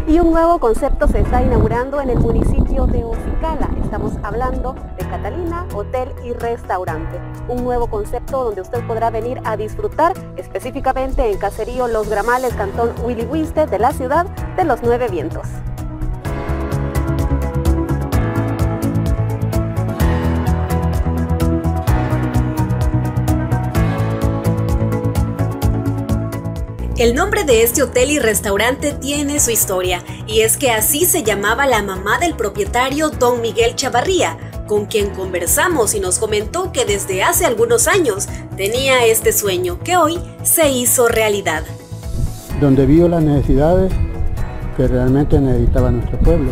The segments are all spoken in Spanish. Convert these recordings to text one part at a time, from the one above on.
Y un nuevo concepto se está inaugurando en el municipio de Ocicala. Estamos hablando de Catalina Hotel y Restaurante. Un nuevo concepto donde usted podrá venir a disfrutar específicamente en Caserío Los Gramales, Cantón Huilihuiste de la ciudad de los 9 vientos. El nombre de este hotel y restaurante tiene su historia, y es que así se llamaba la mamá del propietario, don Miguel Chavarría, con quien conversamos y nos comentó que desde hace algunos años tenía este sueño que hoy se hizo realidad. Donde vio las necesidades que realmente necesitaba nuestro pueblo.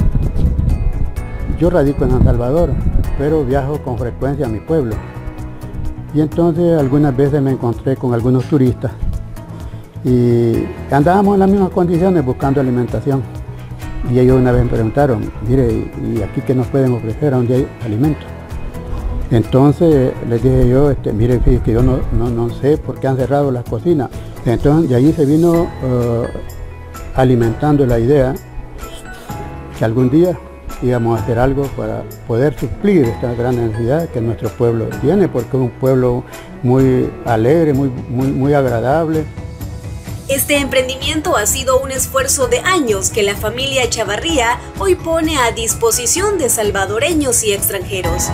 Yo radico en San Salvador, pero viajo con frecuencia a mi pueblo. Y entonces algunas veces me encontré con algunos turistas y andábamos en las mismas condiciones buscando alimentación. Y ellos una vez me preguntaron, mire, ¿y aquí qué nos pueden ofrecer a donde hay alimentos? Entonces les dije yo, mire, que yo no sé por qué han cerrado las cocinas. Entonces de allí se vino alimentando la idea que algún día íbamos a hacer algo para poder suplir esta gran necesidad que nuestro pueblo tiene, porque es un pueblo muy alegre, muy agradable. Este emprendimiento ha sido un esfuerzo de años que la familia Chavarría hoy pone a disposición de salvadoreños y extranjeros.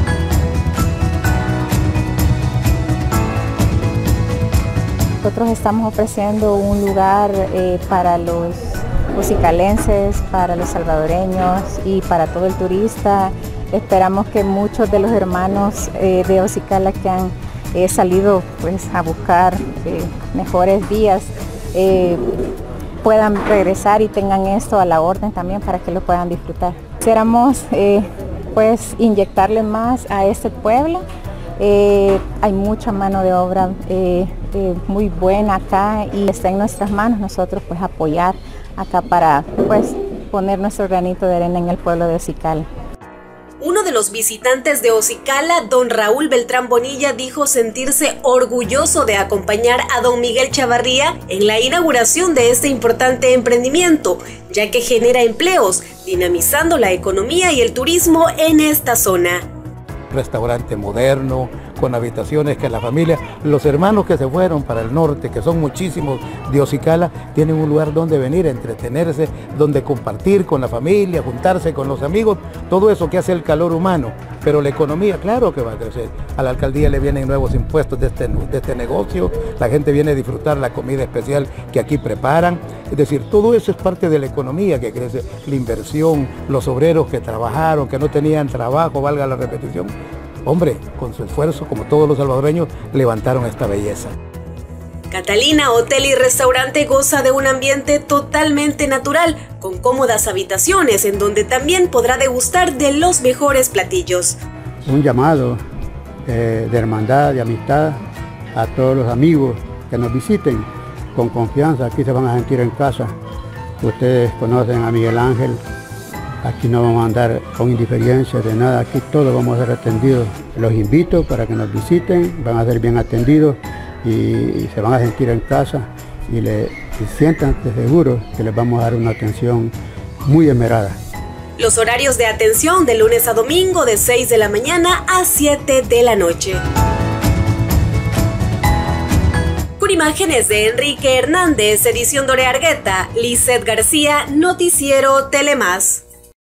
Nosotros estamos ofreciendo un lugar para los ocicalenses, para los salvadoreños y para todo el turista. Esperamos que muchos de los hermanos de Ocicala que han salido pues, a buscar mejores días puedan regresar y tengan esto a la orden también para que lo puedan disfrutar. Quisiéramos pues inyectarle más a este pueblo. Hay mucha mano de obra muy buena acá y está en nuestras manos nosotros pues apoyar acá para pues poner nuestro granito de arena en el pueblo de Ocicala. Uno de los visitantes de Ocicala, don Raúl Beltrán Bonilla, dijo sentirse orgulloso de acompañar a don Miguel Chavarría en la inauguración de este importante emprendimiento, ya que genera empleos, dinamizando la economía y el turismo en esta zona. Restaurante moderno, con habitaciones que la familia, los hermanos que se fueron para el norte, que son muchísimos de Ocicala, tienen un lugar donde venir a entretenerse, donde compartir con la familia, juntarse con los amigos, todo eso que hace el calor humano. Pero la economía, claro que va a crecer. A la alcaldía le vienen nuevos impuestos de este negocio, la gente viene a disfrutar la comida especial que aquí preparan. Es decir, todo eso es parte de la economía que crece, la inversión, los obreros que trabajaron, que no tenían trabajo, valga la repetición. Hombre, con su esfuerzo, como todos los salvadoreños, levantaron esta belleza. Catalina Hotel y Restaurante goza de un ambiente totalmente natural, con cómodas habitaciones en donde también podrá degustar de los mejores platillos. Un llamado de hermandad, de amistad a todos los amigos que nos visiten con confianza. Aquí se van a sentir en casa. Ustedes conocen a Miguel Ángel. Aquí no vamos a andar con indiferencia de nada, aquí todos vamos a ser atendidos. Los invito para que nos visiten, van a ser bien atendidos y se van a sentir en casa y siéntanse seguros que les vamos a dar una atención muy esmerada. Los horarios de atención de lunes a domingo de 6 de la mañana a 7 de la noche. Con imágenes de Enrique Hernández, edición Dore Argueta, Lizeth García, Noticiero Telemás.